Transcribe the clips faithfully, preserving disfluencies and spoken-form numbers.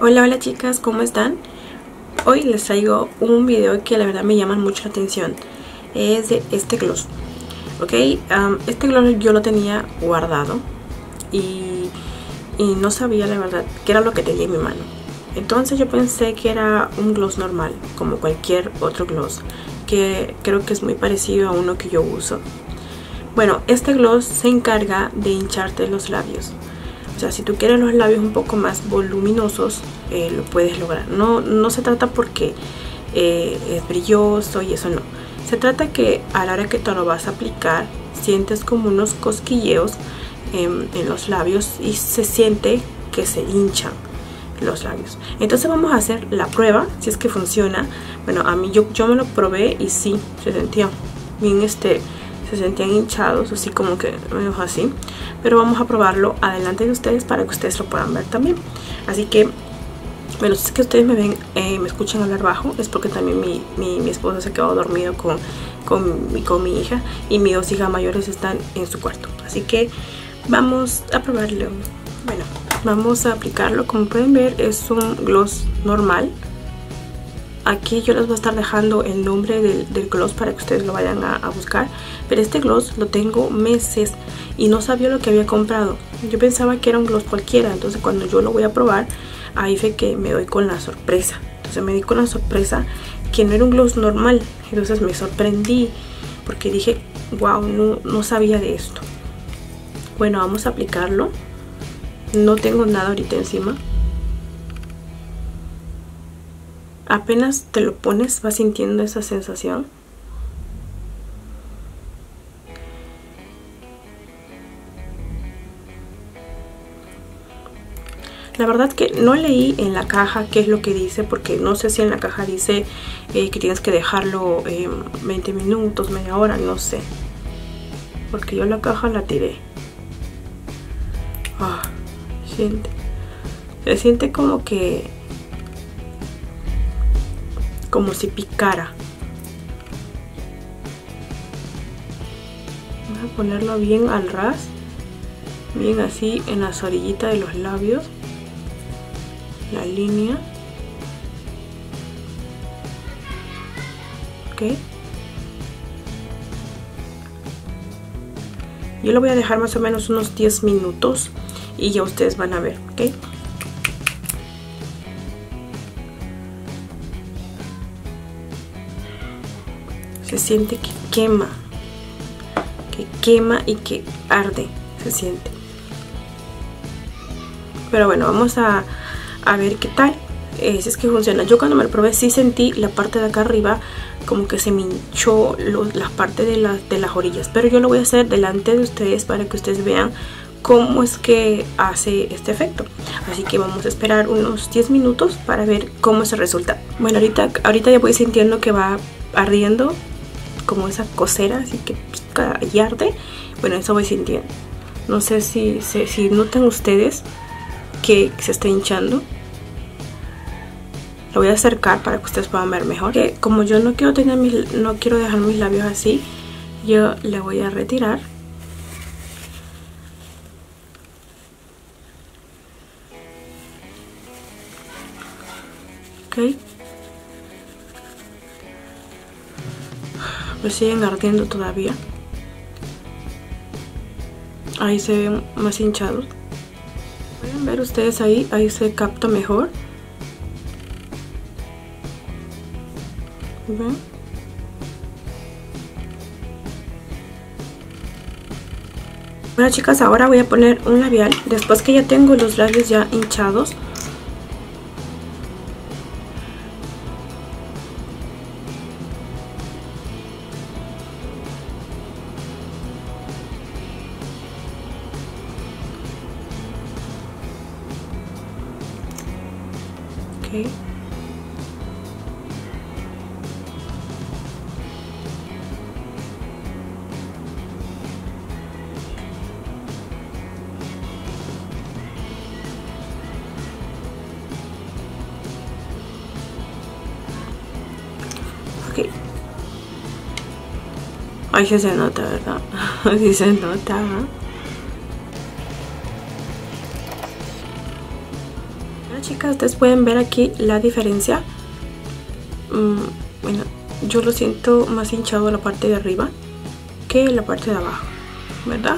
Hola, hola chicas, ¿cómo están? Hoy les traigo un video que la verdad me llama mucho la atención. Es de este gloss. Ok, um, este gloss yo lo tenía guardado y, y no sabía la verdad qué era lo que tenía en mi mano. Entonces yo pensé que era un gloss normal, como cualquier otro gloss, que creo que es muy parecido a uno que yo uso. Bueno, este gloss se encarga de hincharte los labios. O sea, si tú quieres los labios un poco más voluminosos, eh, lo puedes lograr. No, no se trata porque eh, es brilloso y eso no. Se trata que a la hora que te lo vas a aplicar, sientes como unos cosquilleos en, en los labios y se siente que se hinchan los labios. Entonces vamos a hacer la prueba, si es que funciona. Bueno, a mí yo, yo me lo probé y sí, se sentía bien este... se sentían hinchados, así como que menos así, pero vamos a probarlo adelante de ustedes para que ustedes lo puedan ver también. Así que, bueno, si es que ustedes me ven, eh, me escuchan hablar bajo, es porque también mi, mi, mi esposo se quedó dormido con, con, mi, con mi hija, y mis dos hijas mayores están en su cuarto. Así que vamos a probarlo. Bueno, vamos a aplicarlo. Como pueden ver, es un gloss normal. Aquí yo les voy a estar dejando el nombre del, del gloss para que ustedes lo vayan a, a buscar. Pero este gloss lo tengo meses y no sabía lo que había comprado. Yo pensaba que era un gloss cualquiera. Entonces cuando yo lo voy a probar, ahí fue que me doy con la sorpresa. Entonces me di con la sorpresa que no era un gloss normal. Entonces me sorprendí porque dije, wow, no, no sabía de esto. Bueno, vamos a aplicarlo. No tengo nada ahorita encima. Apenas te lo pones, vas sintiendo esa sensación. La verdad que no leí en la caja qué es lo que dice, porque no sé si en la caja dice eh, que tienes que dejarlo eh, veinte minutos, media hora, no sé. Porque yo la caja la tiré. Ah, siente. Se siente como que... como si picara. Vamos a ponerlo bien al ras, bien así en las orillitas de los labios, la línea. Ok, yo lo voy a dejar más o menos unos diez minutos y ya ustedes van a ver. Ok, se siente que quema, que quema y que arde, se siente. Pero bueno, vamos a, a ver qué tal, eh, si es que funciona. Yo cuando me lo probé sí sentí la parte de acá arriba como que se me hinchó los, las partes de, la, de las orillas. Pero yo lo voy a hacer delante de ustedes para que ustedes vean cómo es que hace este efecto. Así que vamos a esperar unos diez minutos para ver cómo es el resultado. Bueno, ahorita, ahorita ya voy sintiendo que va ardiendo, como esa cosera, así que pica y arde. Bueno, eso voy sintiendo. No sé si, si, si notan ustedes que se está hinchando. Lo voy a acercar para que ustedes puedan ver mejor. Que como yo no quiero tener mis, no quiero dejar mis labios así, yo le voy a retirar. Ok. Me siguen ardiendo todavía. Ahí se ven más hinchados. Pueden ver ustedes ahí, ahí se capta mejor. ¿Ven? Bueno chicas, ahora voy a poner un labial. Después que ya tengo los labios ya hinchados, ok, ok. Ahí sí se nota, ¿verdad? Sí se nota, ¿eh? Chicas, ustedes pueden ver aquí la diferencia. mm, Bueno, yo lo siento más hinchado la parte de arriba que la parte de abajo, ¿verdad?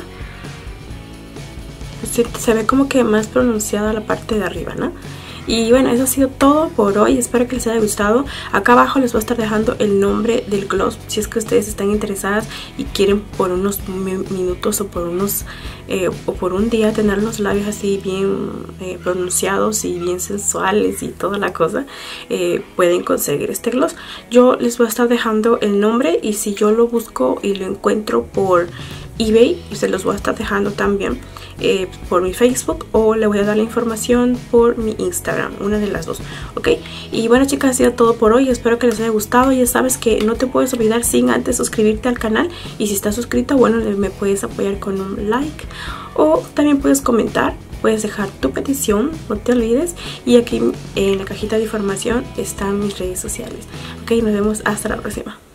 Se, se ve como que más pronunciada la parte de arriba, ¿no? Y bueno, eso ha sido todo por hoy. Espero que les haya gustado. Acá abajo les voy a estar dejando el nombre del gloss, si es que ustedes están interesadas y quieren por unos minutos o por unos eh, o por un día tener los labios así bien eh, pronunciados y bien sensuales y toda la cosa. eh, pueden conseguir este gloss. Yo les voy a estar dejando el nombre, y si yo lo busco y lo encuentro por eBay, se los voy a estar dejando también eh, por mi Facebook, o le voy a dar la información por mi Instagram, una de las dos, ok. Y bueno, chicas, ha sido todo por hoy. Espero que les haya gustado. Ya sabes que no te puedes olvidar sin antes suscribirte al canal, y si estás suscrita, bueno, me puedes apoyar con un like, o también puedes comentar, puedes dejar tu petición, no te olvides. Y aquí en la cajita de información están mis redes sociales, ok. Nos vemos hasta la próxima.